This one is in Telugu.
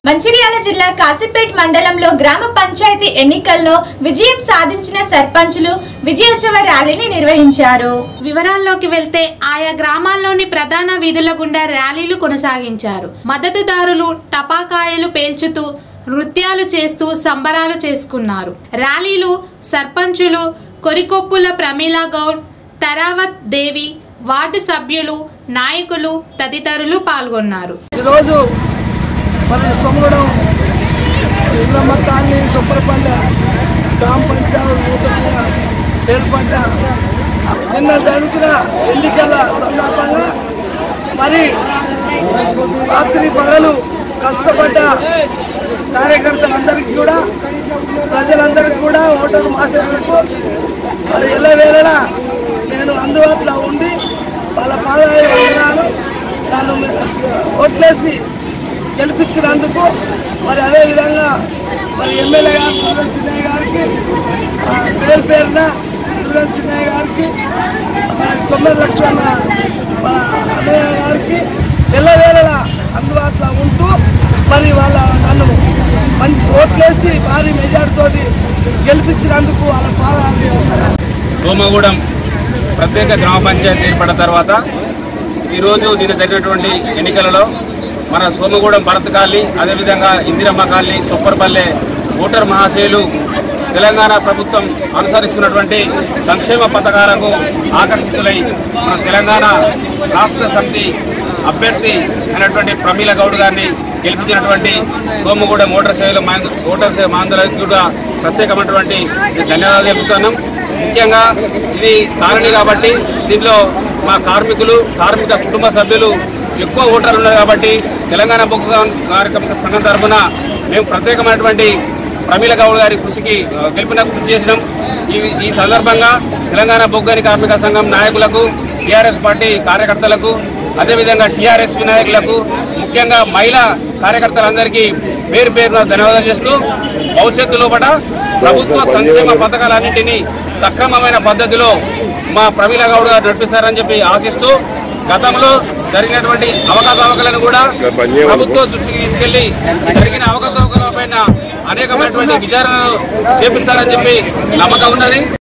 మంచిర్యాల జిల్లా కాసిపేట్ మండలంలో గ్రామ పంచాయతీ ఎన్నికల్లో విజయం సాధించిన సర్పంచులు విజయోత్సవ ర్యాలీని నిర్వహించారు. వివరాల్లోకి వెళ్తే ఆయా గ్రామాల్లోని ప్రధాన వీధుల గుండా ర్యాలీలు కొనసాగించారు. మద్దతుదారులు టపాకాయలు పేల్చుతూ నృత్యాలు చేస్తూ సంబరాలు చేసుకున్నారు. ర్యాలీలు సర్పంచులు కొరికొప్పుల ప్రమీలా గౌడ్, తరావత్ దేవి, వార్డు సభ్యులు, నాయకులు తదితరులు పాల్గొన్నారు. మన సోమగూడెం ఇళ్ళమ్మ కాలనీ చొప్పరపల్లె గ్రామ పంచాయతీ నూతనంగా ఏర్పడ్డ నిన్న జరుగుతున్న ఎన్నికల సందర్భంగా మరి రాత్రి పగలు కష్టపడ్డ కార్యకర్తలందరికీ కూడా ప్రజలందరికీ కూడా ఓటరు మాస్టర్లకు మరి ఎల్లవేళలా నేను అందుబాటులో ఉండి వాళ్ళ పాదాలు వందనాలు నన్ను ఓట్లేసి గెలిపించినందుకు మరి అదేవిధంగా మరి ఎమ్మెల్యే గారు దుర్గం చిన్నయ్య గారికి పేరు పేరున దుర్గం చిన్నయ్య గారికి మరి కొమ్మరి లక్ష్మణ మన అన్నయ్య గారికి ఎల్లవేళలా అందుబాటులో ఉంటూ మరి వాళ్ళ నన్ను మంచి ఓట్లేసి భారీ మెజార్టీతో గెలిపించినందుకు వాళ్ళ పాదాలు. సోమగూడెం ప్రత్యేక గ్రామ పంచాయతీ ఏర్పడిన తర్వాత ఈరోజు దీని జరిగినటువంటి ఎన్నికలలో మన సోమగూడెం భరత్ కాలనీ, అదేవిధంగా ఇందిరమ్మ కాలనీ, చొప్పరపల్లె ఓటర్ మహాశయులు తెలంగాణ ప్రభుత్వం అనుసరిస్తున్నటువంటి సంక్షేమ పథకాలకు ఆకర్షితులై మన తెలంగాణ రాష్ట్ర సమితి అభ్యర్థి అయినటువంటి ప్రమీలా గౌడ్ గారిని గెలిపించినటువంటి సోమగూడెం ఓటర్ మాందరికి కూడా ప్రత్యేకమైనటువంటి ధన్యవాదాలు తెలుపుతున్నాం. ముఖ్యంగా ఇది కాలనీ కాబట్టి దీనిలో మా కార్మిక కుటుంబ సభ్యులు ఎక్కువ ఓటర్లు ఉన్నారు కాబట్టి తెలంగాణ బొగ్గు కార్మిక సంఘం తరఫున మేము ప్రత్యేకమైనటువంటి ప్రమీలా గౌడ్ గారి కృషి చేసినాం. ఈ సందర్భంగా తెలంగాణ బొగ్గు కార్మిక సంఘం నాయకులకు, టీఆర్ఎస్ పార్టీ కార్యకర్తలకు, అదేవిధంగా టీఆర్ఎస్పీ నాయకులకు, ముఖ్యంగా మహిళా కార్యకర్తలందరికీ పేరు పేరున ధన్యవాదాలు చేస్తూ భవిష్యత్తు లోపల ప్రభుత్వ సంక్షేమ పథకాలన్నింటినీ సక్రమమైన పద్ధతిలో మా ప్రమీలా గౌడ్ గారు నడిపిస్తారని చెప్పి ఆశిస్తూ గతంలో జరిగినటువంటి అవకతవకలను కూడా ప్రభుత్వ దృష్టికి తీసుకెళ్లి జరిగిన అవకతవకల పైన అనేకమైనటువంటి విచారణలు చేపిస్తారని చెప్పి నమ్మకం ఉన్నది.